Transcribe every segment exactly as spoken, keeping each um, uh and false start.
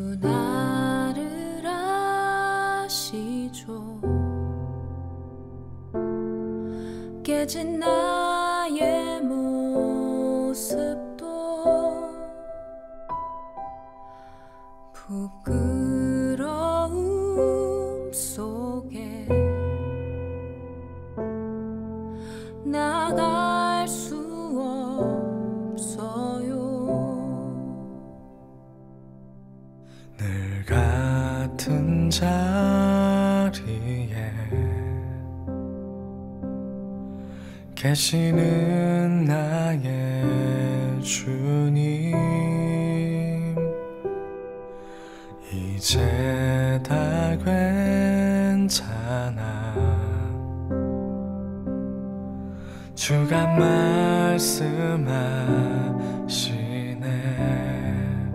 나를 아시죠. 깨진 나의 모습도 부끄러움 속에 나갈 수 없어요. 늘 같은 자리에 계시는 나의 주님, 이제 다 괜찮아. 주가 말씀하시네.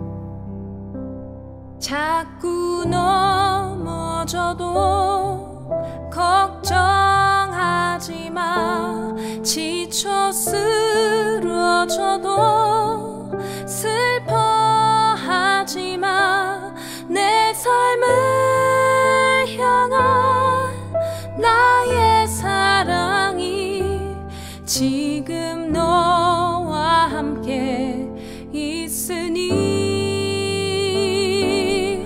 자꾸 넘어져도 걱정하지 마. 지쳐 쓰러져도 슬퍼하지 마. 내 삶을 향한 나의 사랑이 지금 너와 함께 있으니.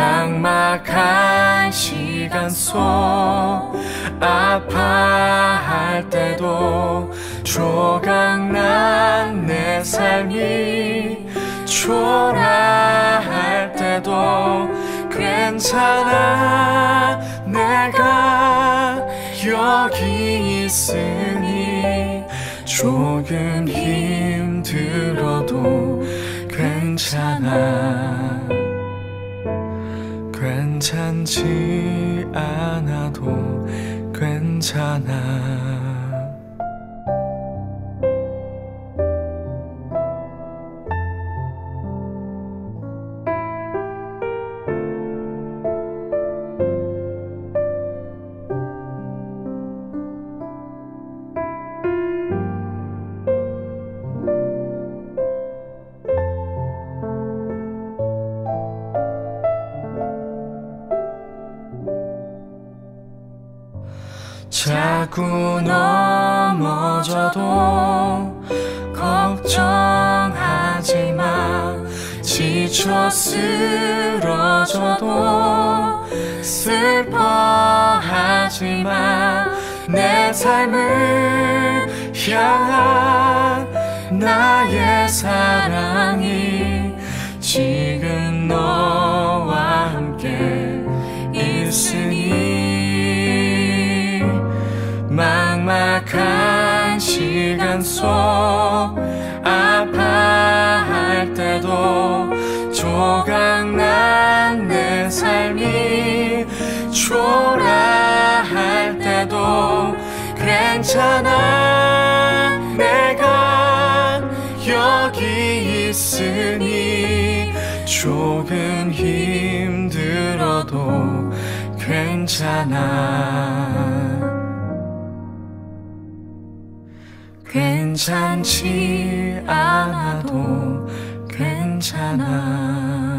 막막한 시간 속 아파할 때도 조각난 내 삶이 초라할 때도 괜찮아. 내가 여기 있으니 조금 힘들어도 괜찮아. 괜찮지 않아도 괜찮아. 자꾸 넘어져도 걱정하지 마. 지쳐 쓰러져도 슬퍼하지 마. 내 삶을 향한 나의 사랑이 지금 너와 함께 있으니. 막막한 시간 속 아파할 때도 조각난 내 삶이 초라할 때도 괜찮아. 내가 여기 있으니 조금 힘들어도 괜찮아. 괜찮지 않아도 괜찮아.